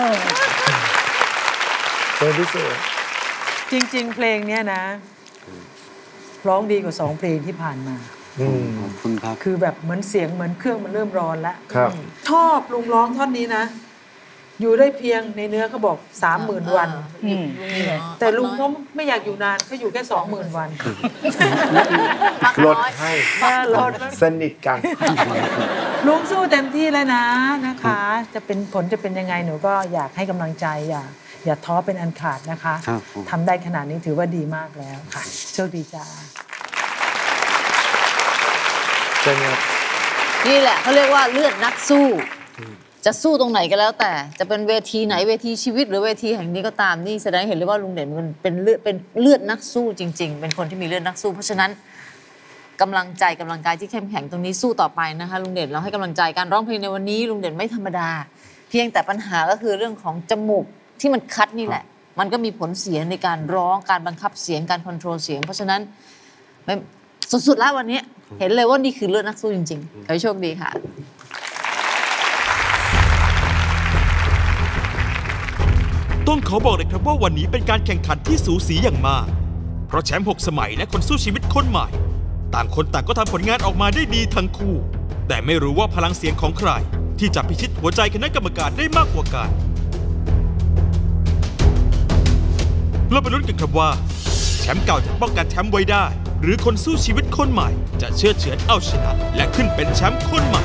เป็นพิเศษจริงๆเพลงเนี้ยนะร้องดีกว่าสองเพลงที่ผ่านมาขอบคุณครับคือแบบเหมือนเสียงเหมือนเครื่องมันเริ่มร้อนแล้วครับชอบลุงร้องท่อนนี้นะอยู่ได้เพียงในเนื้อเขาบอกสามหมื่นวันแต่ลุงเขาไม่อยากอยู่นานเขาอยู่แค่สองหมื่นวันลดให้ลดสนิทกันลุงสู้เต็มที่แล้วนะนะคะจะเป็นผลจะเป็นยังไงหนูก็อยากให้กำลังใจอย่าอย่าท้อเป็นอันขาดนะคะทำได้ขนาดนี้ถือว่าดีมากแล้วค่ะโชคดีจ้านี่แหละเขาเรียกว่าเลือดนักสู้จะสู้ตรงไหนก็แล้วแต่จะเป็นเวทีไหนเวทีชีวิตหรือเวทีแห่งนี้ก็ตามนี่แสดงเห็นเลยว่าลุงเด่นมันเป็นเลือดเป็นเลือดนักสู้จริงๆเป็นคนที่มีเลือดนักสู้เพราะฉะนั้นกำลังใจกำลังกายที่เข้มแข็งตรงนี้สู้ต่อไปนะคะลุงเด่นเราให้กำลังใจการร้องเพลงในวันนี้ลุงเด่นไม่ธรรมดาเพียงแต่ปัญหาก็คือเรื่องของจมูกที่มันคัดนี่แหละมันก็มีผลเสียในการร้องการบังคับเสียงการคอนโทรลเสียงเพราะฉะนั้นสุดๆแล้ววันนี้เห็นเลยว่านี่คือเลือดนักสู้จริงๆขอให้โชคดีค่ะต้องขอบอกเลยครับว่าวันนี้เป็นการแข่งขันที่สูสีอย่างมากเพราะแชมป์หกสมัยและคนสู้ชีวิตคนใหม่ต่างคนต่างก็ทำผลงานออกมาได้ดีทั้งคู่แต่ไม่รู้ว่าพลังเสียงของใครที่จะพิชิตหัวใจคณะกรรมการได้มากกว่ากันเราไปลุ้นกันครับว่าแชมป์เก่าจะป้องกันแชมป์ไว้ได้หรือคนสู้ชีวิตคนใหม่จะเชื่อเฉือนเอาชนะและขึ้นเป็นแชมป์คนใหม่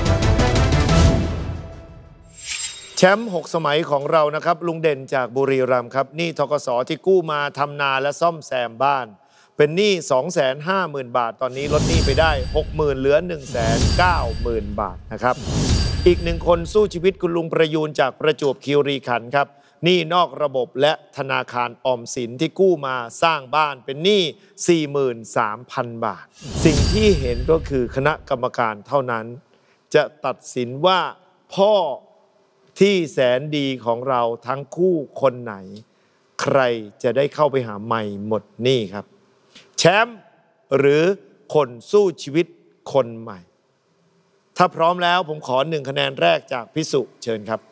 แชมป์หกสมัยของเรานะครับลุงเด่นจากบุรีรัมย์ครับหนี้ธกสที่กู้มาทำนาและซ่อมแซมบ้านเป็นหนี้ สองแสนห้าหมื่น บาทตอนนี้ลดหนี้ไปได้ หกหมื่น เหลือ หนึ่งแสนเก้าหมื่น บาทนะครับอีกหนึ่งคนสู้ชีวิตคุณลุงประยูนจากประจวบคีรีขันธ์ครับหนี้นอกระบบและธนาคารออมสินที่กู้มาสร้างบ้านเป็นหนี้ สี่หมื่นสามพัน บาทสิ่งที่เห็นก็คือคณะกรรมการเท่านั้นจะตัดสินว่าพ่อที่แสนดีของเราทั้งคู่คนไหนใครจะได้เข้าไปหาใหม่หมดหนี้ครับแชมป์หรือคนสู้ชีวิตคนใหม่ถ้าพร้อมแล้วผมขอหนึ่งคะแนนแรกจากพี่สุเชิญครับ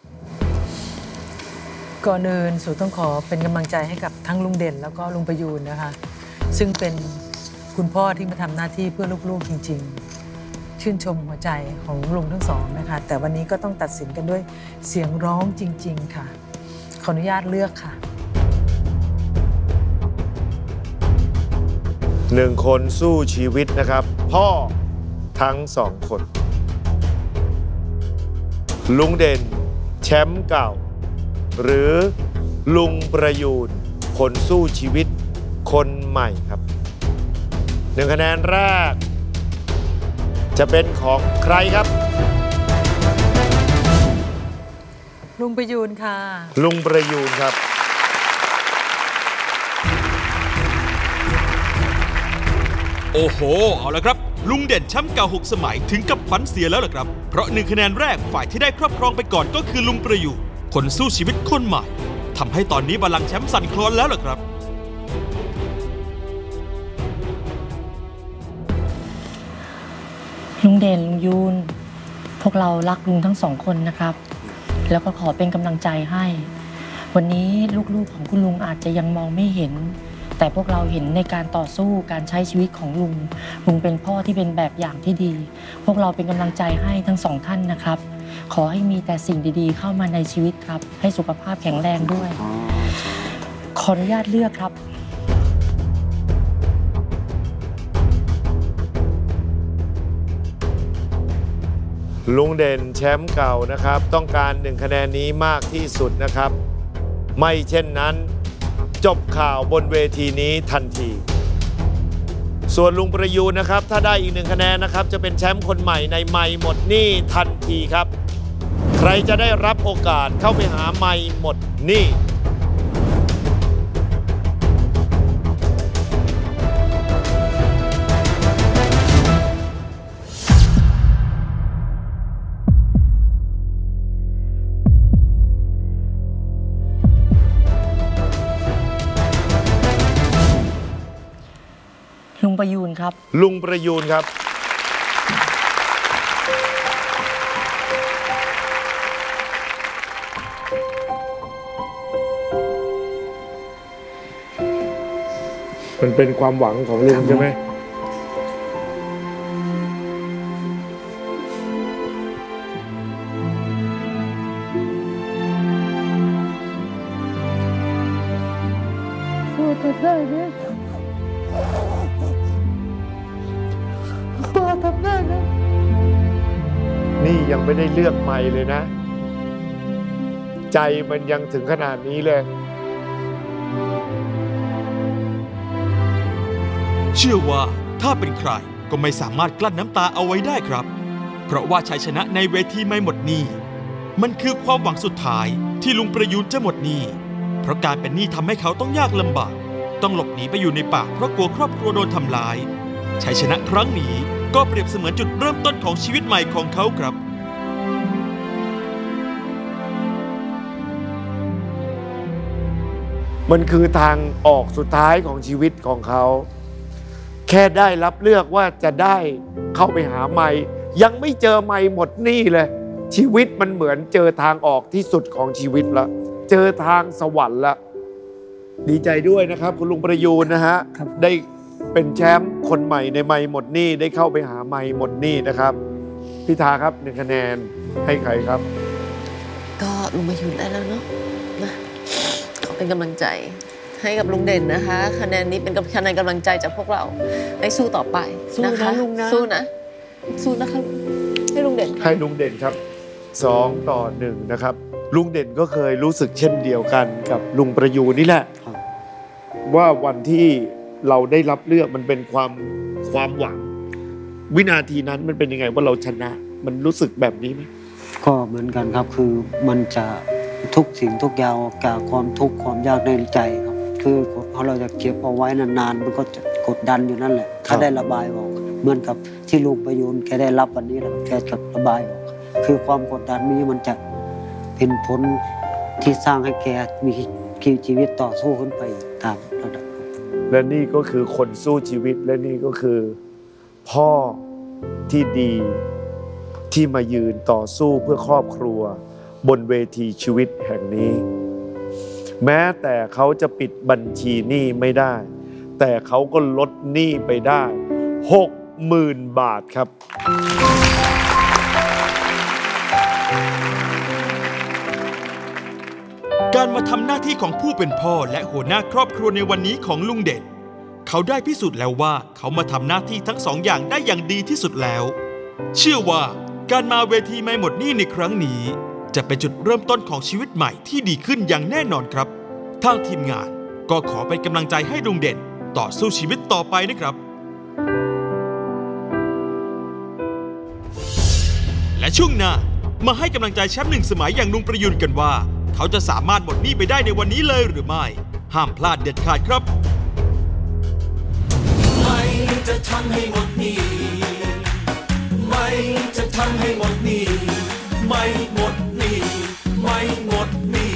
ก่อนอื่นสุต้องขอเป็นกำลังใจให้กับทั้งลุงเด่นแล้วก็ลุงประยูนนะคะซึ่งเป็นคุณพ่อที่มาทำหน้าที่เพื่อลูกๆจริงๆชื่นชมหัวใจของลุงทั้งสองนะคะแต่วันนี้ก็ต้องตัดสินกันด้วยเสียงร้องจริงๆค่ะขออนุญาตเลือกค่ะหนึ่งคนสู้ชีวิตนะครับพ่อทั้งสองคนลุงเด่นแชมป์เก่าหรือลุงประยูนคนสู้ชีวิตคนใหม่ครับหนึ่งคะแนนแรกจะเป็นของใครครับลุงประยูนค่ะลุงประยูนครับโอ้โหเอาละครับลุงเด่นแชมป์เก่าหกสมัยถึงกับขวัญเสียแล้วล่ะครับเพราะหนึ่งคะแนนแรกฝ่ายที่ได้ครอบครองไปก่อนก็คือลุงประยูนคนสู้ชีวิตคนใหม่ทำให้ตอนนี้บัลลังก์แชมป์สั่นคลอนแล้วล่ะครับลุงเด่นลุงยูนพวกเรารักลุงทั้งสองคนนะครับแล้วก็ขอเป็นกำลังใจให้วันนี้ลูกๆของคุณลุงอาจจะยังมองไม่เห็นแต่พวกเราเห็นในการต่อสู้การใช้ชีวิตของลุงลุงเป็นพ่อที่เป็นแบบอย่างที่ดีพวกเราเป็นกำลังใจให้ทั้งสองท่านนะครับขอให้มีแต่สิ่งดีๆเข้ามาในชีวิตครับให้สุขภาพแข็งแรงด้วยขออนุญาตเลือกครับลุงเด่นแชมป์เก่านะครับต้องการหนึ่งคะแนนนี้มากที่สุดนะครับไม่เช่นนั้นจบข่าวบนเวทีนี้ทันทีส่วนลุงประยูนนะครับถ้าได้อีกหนึ่งคะแนนนะครับจะเป็นแชมป์คนใหม่ในไมค์หมดหนี้ทันทีครับใครจะได้รับโอกาสเข้าไปหาไมค์หมดหนี้ลุงประยูนครับลุงประยูนครับมันเป็นความหวังของลุงใช่ไหมพูดได้ไหมพ่อทำได้นะนี่ยังไม่ได้เลือกใหม่เลยนะใจมันยังถึงขนาดนี้เลยเชื่อว่าถ้าเป็นใครก็ไม่สามารถกลั้นน้ำตาเอาไว้ได้ครับเพราะว่าชัยชนะในเวทีไม่หมดหนี้มันคือความหวังสุดท้ายที่ลุงประยูนจะหมดหนี้เพราะการเป็นหนี้ทำให้เขาต้องยากลำบากต้องหลบหนีไปอยู่ในป่าเพราะกลัวครอบครัวโดนทำร้ายชัยชนะครั้งนี้ก็เปรียบเสมือนจุดเริ่มต้นของชีวิตใหม่ของเขาครับมันคือทางออกสุดท้ายของชีวิตของเขาแค่ได้รับเลือกว่าจะได้เข้าไปหาไมค์ยังไม่เจอไมค์หมดหนี้เลยชีวิตมันเหมือนเจอทางออกที่สุดของชีวิตละเจอทางสวรรค์ละดีใจด้วยนะครับคุณลุงประยูนนะฮะได้เป็นแชมป์คนใหม่ในไมค์หมดหนี้ได้เข้าไปหาไมค์หมดหนี้นะครับพิธาครับหนึ่งคะแนนให้ใครครับก็ลุงประยูนได้แล้วเนาะนะขอเป็นกำลังใจให้กับลุงเด่นนะคะคะแนนนี้เป็นคะแนนกำลังใจจากพวกเราให้สู้ต่อไปนะคะสู้นะสู้นะสู้นะคะให้ลุงเด่นให้ลุงเด่นครับสองต่อหนึ่งนะครับลุงเด่นก็เคยรู้สึกเช่นเดียวกันกับลุงประยูนนี่แหละว่าวันที่เราได้รับเลือกมันเป็นความความหวังวินาทีนั้นมันเป็นยังไงว่าเราชนะมันรู้สึกแบบนี้ไหมก็เหมือนกันครับคือมันจะทุกสิ่งทุกอย่างกับความทุกข์ความยากในใจครับคือเพราะเราจะเก็บเอาไว้นานๆมันก็จะกดดันอยู่นั่นแหละถ้าได้ระบายออกเหมือนกับที่ลุงประยูนแกได้รับวันนี้แล้วแกจะระบายออกคือความกดดันนี้มันจะเป็นผลที่สร้างให้แกมีชีวิตต่อสู้ขึ้นไปตามระดับและนี่ก็คือคนสู้ชีวิตและนี่ก็คือพ่อที่ดีที่มายืนต่อสู้เพื่อครอบครัวบนเวทีชีวิตแห่งนี้แม้แต่เขาจะปิดบัญชีหนี้ไม่ได้แต่เขาก็ลดหนี้ไปได้ หกหมื่น บาทครับการมาทำหน้าที่ของผู้เป็นพ่อและหัวหน้าครอบครัวในวันนี้ของลุงเด่นเขาได้พิสูจน์แล้วว่าเขามาทำหน้าที่ทั้งสองอย่างได้อย่างดีที่สุดแล้วเชื่อว่าการมาเวทีไม่หมดหนี้ในครั้งนี้จะเป็นจุดเริ่มต้นของชีวิตใหม่ที่ดีขึ้นอย่างแน่นอนครับทางทีมงานก็ขอเป็นกำลังใจให้ลุงเด่นต่อสู้ชีวิตต่อไปนะครับและช่วงหน้ามาให้กำลังใจแชมป์หนึ่งสมัยอย่างลุงประยุนกันว่าเขาจะสามารถหมดหนี้ไปได้ในวันนี้เลยหรือไม่ห้ามพลาดเด็ดขาดครับไม่จะทำให้หมดหนี้ไม่จะทำให้หมดหนี้ไม่หมดหนี้ไม่หมดหนี้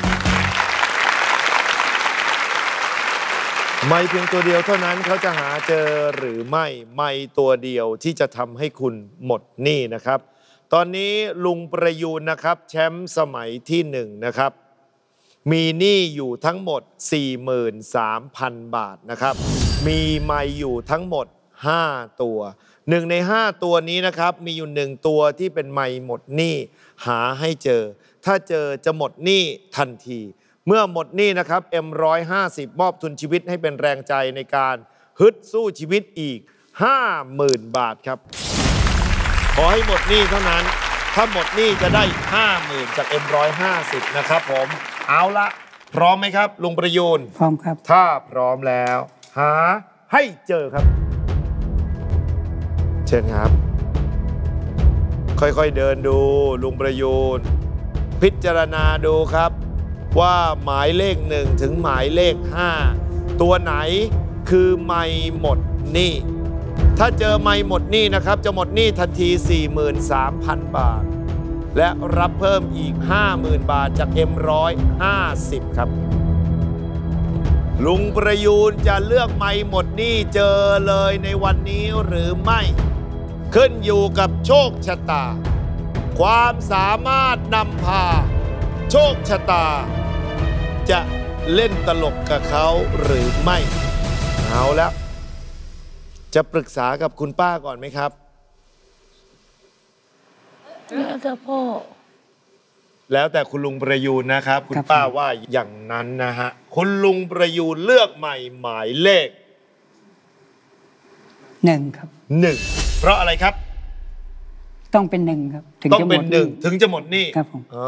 ไม่เพียงตัวเดียวเท่านั้นเขาจะหาเจอหรือไม่ไม่ตัวเดียวที่จะทำให้คุณหมดหนี้นะครับตอนนี้ลุงประยูนนะครับแชมป์สมัยที่หนึ่งนะครับมีหนี้อยู่ทั้งหมด สี่หมื่นสามพัน บาทนะครับมีไมค์อยู่ทั้งหมดห้าตัวหนึ่งในห้าตัวนี้นะครับมีอยู่หนึ่งตัวที่เป็นไมค์หมดหนี้หาให้เจอถ้าเจอจะหมดหนี้ทันทีเมื่อหมดหนี้นะครับ เอ็ม หนึ่งร้อยห้าสิบ มอบทุนชีวิตให้เป็นแรงใจในการฮึดสู้ชีวิตอีก ห้าหมื่น บาทครับขอให้หมดหนี้เท่านั้นถ้าหมดหนี้จะได้ ห้าหมื่น จาก เอ็ม หนึ่งร้อยห้าสิบ นะครับผมเอาละพร้อมไหมครับลุงประยูนพร้อมครับถ้าพร้อมแล้วหาให้เจอครับเชิญครับค่อยๆเดินดูลุงประยูนพิจารณาดูครับว่าหมายเลขหนึ่งถึงหมายเลขห้าตัวไหนคือไม่หมดหนี้ถ้าเจอไม่หมดหนี้นะครับจะหมดหนี้ทันที สี่หมื่นสามพัน บาทและรับเพิ่มอีก ห้าหมื่น บาทจาก เอ็ม หนึ่งร้อยห้าสิบ ครับลุงประยูนจะเลือกไม่หมดหนี้เจอเลยในวันนี้หรือไม่ขึ้นอยู่กับโชคชะตาความสามารถนำพาโชคชะตาจะเล่นตลกกับเขาหรือไม่เอาแล้วจะปรึกษากับคุณป้าก่อนไหมครับแล้วแต่พ่อแล้วแต่คุณลุงประยูนนะครับคุณป้าว่าอย่างนั้นนะฮะคุณลุงประยูนเลือกใหม่หมายเลขหนึ่งครับหนึ่งเพราะอะไรครับต้องเป็นหนึ่งครับต้องเป็นหนึ่งถึงจะหมดหนี้ครับผมอ๋อ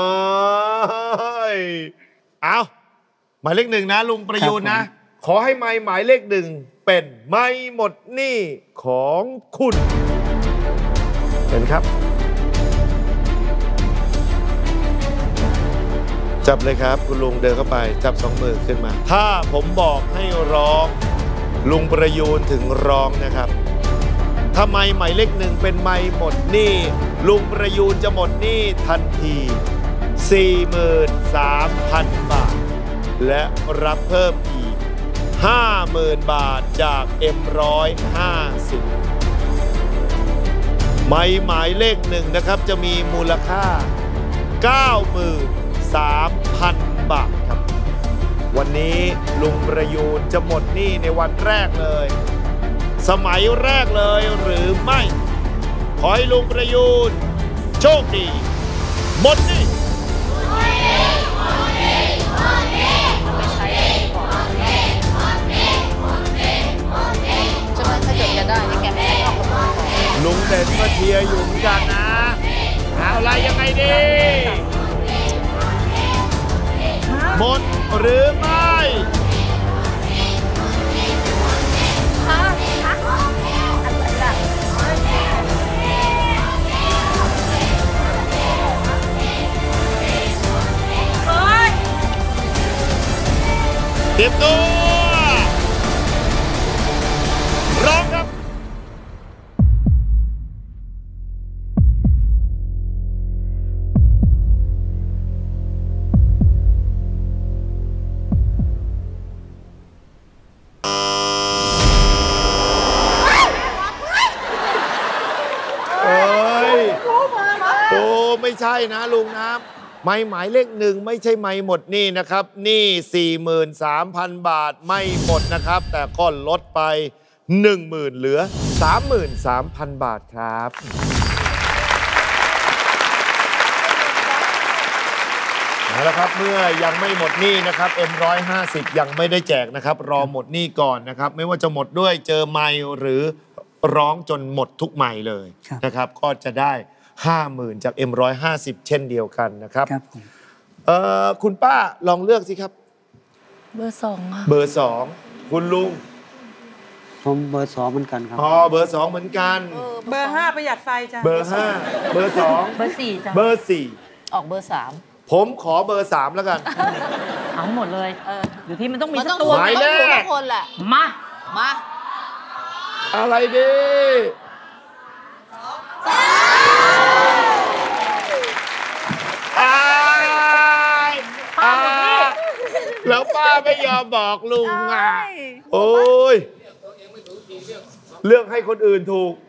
เอาหมายเลขหนึ่งนะลุงประยูนนะขอให้ไม้หมายเลขหนึ่งเป็นไม่หมดหนี้ของคุณเห็นครับจับเลยครับคุณลุงเดินเข้าไปจับสองมือขึ้นมาถ้าผมบอกให้ร้องลุงประยูนถึงร้องนะครับทำไมหมายเลขหนึ่งเป็นไม่หมดหนี้ลุงประยูนจะหมดหนี้ทันที สี่หมื่นสามพัน บาทและรับเพิ่มอีก ห้าหมื่น บาทจาก เอ็ม หนึ่งร้อยห้าสิบ ไม้หมายเลขหนึ่งนะครับจะมีมูลค่า เก้าหมื่นสามพัน บาทครับวันนี้ลุงประยูนจะหมดหนี้ในวันแรกเลยสมัยแรกเลยหรือไม่ขอให้ลุงประยูนโชคดีหมดหนี้เด่นก็เชียร์อยู่เหมือนกันนะเอาอะไรยังไงดีหมดหรือไม่เตรียมตัวร้องครับเอ้ยโอ้ไม่ใช่นะลุงนะไม่หมายเลขหนึ่งไม่ใช่ไม่หมดหนี่นะครับหนี่ สี่หมื่นสามพัน บาทไม่หมดนะครับแต่ก็ลดไป หนึ่งหมื่น เหลือ สามหมื่นสามพัน บาทครับเอาละครับเมื่อยังไม่หมดหนี้นะครับ เอ็ม หนึ่งร้อยห้าสิบ ยังไม่ได้แจกนะครับรอหมดหนี้ก่อนนะครับไม่ว่าจะหมดด้วยเจอไมค์หรือร้องจนหมดทุกไมค์เลยนะครับก็จะได้ห้าหมื่นจาก เอ็ม หนึ่งร้อยห้าสิบ เช่นเดียวกันนะครับครับเอ่อคุณป้าลองเลือกสิครับเบอร์สองค่ะเบอร์สองคุณลุงผมเบอร์สองเหมือนกันครับอ๋อเบอร์สองเหมือนกันเบอร์ห้าประหยัดไฟจ้ะเบอร์ห้าเบอร์สองเบอร์สี่จ้ะเบอร์สี่ออกเบอร์สามผมขอเบอร์สามแล้วกันเอาหมดเลยอยู่ที่มันต้องมีสักตัวหมายเลขทุกคนแหละมามาอะไรดีแล้วป้าไม่ยอมบอกลุงอ่ะโอ้ยเลือกให้คนอื่นถูก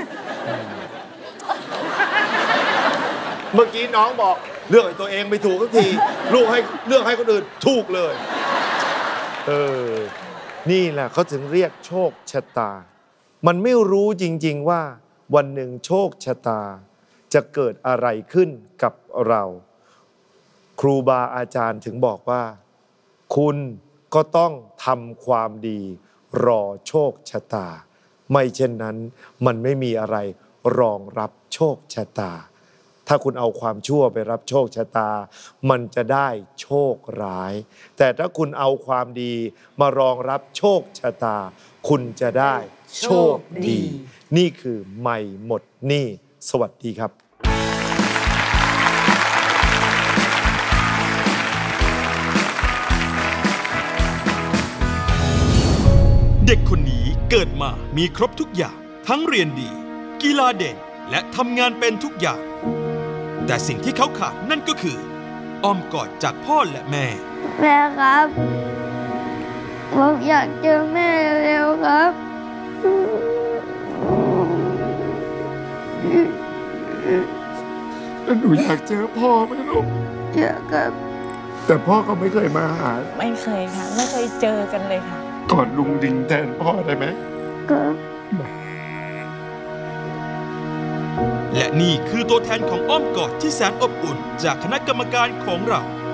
เมื่อกี้น้องบอกเลือกให้ตัวเองไม่ถูกสักทีลูกให้เลือกให้คนอื่นถูกเลยเออนี่แหละเขาถึงเรียกโชคชะตามันไม่รู้จริงๆว่าวันหนึ่งโชคชะตาจะเกิดอะไรขึ้นกับเราครูบาอาจารย์ถึงบอกว่าคุณก็ต้องทำความดีรอโชคชะตาไม่เช่นนั้นมันไม่มีอะไรรองรับโชคชะตาถ้าคุณเอาความชั่วไปรับโชคชะตามันจะได้โชคร้ายแต่ถ้าคุณเอาความดีมารองรับโชคชะตาคุณจะได้โชคดีนี่คือไม่หมดหนี้สวัสดีครับเด็กคนนี้เกิดมามีครบทุกอย่างทั้งเรียนดีกีฬาเด่นและทำงานเป็นทุกอย่างแต่สิ่งที่เขาขาดนั่นก็คืออ้อมกอดจากพ่อและแม่แม่ครับผมอยากเจอแม่เร็วๆครับหนูอยากเจอพ่อไหมลูกอยากครับแต่พ่อก็ไม่เคยมาหาไม่เคยค่ะไม่เคยเจอกันเลยค่ะกอดลุงดิงแทนพ่อได้ไหมครับและนี่คือตัวแทนของอ้อมกอดที่แสนอบอุ่นจากคณะกรรมการของเรา